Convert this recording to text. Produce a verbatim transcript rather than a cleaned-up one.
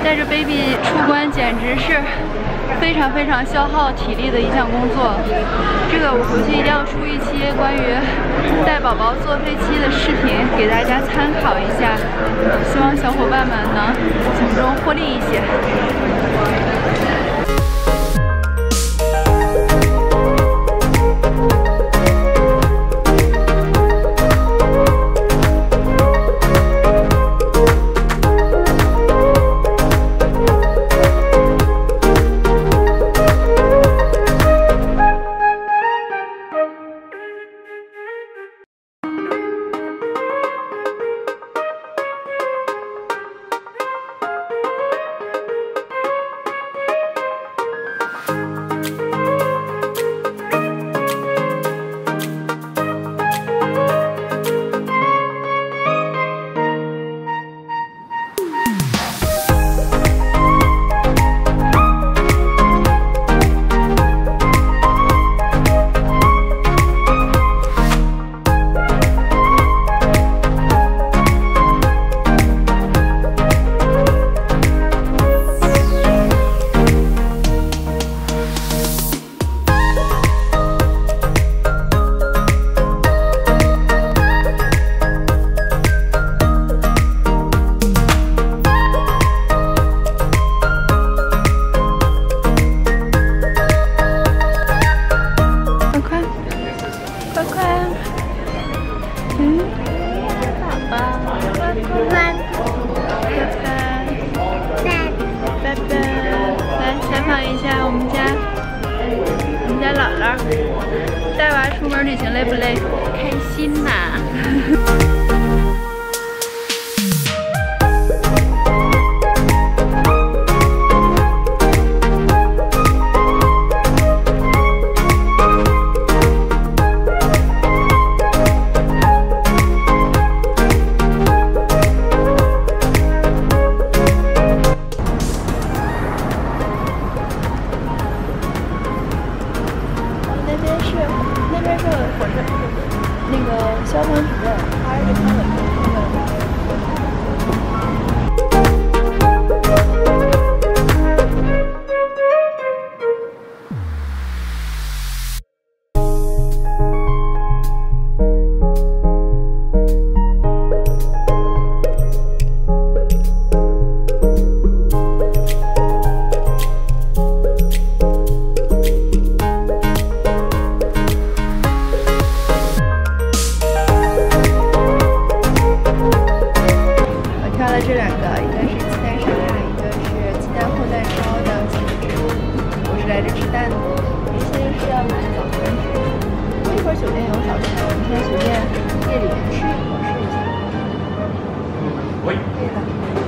带着 baby 出关简直是非常非常消耗体力的一项工作。这个我回去一定要出一期关于带宝宝坐飞机的视频，给大家参考一下。希望小伙伴们能从中获利一些。 带娃出门旅行累不累？开心呐！那个消防主任，他是看稳定的。这两个，一个是鸡蛋沙拉，一个是鸡蛋厚蛋烧的鸡翅。我是来这吃蛋的，这些是要买早餐吃。我一会儿酒店有早餐，我们先随便夜里面吃一口试一下。可以的。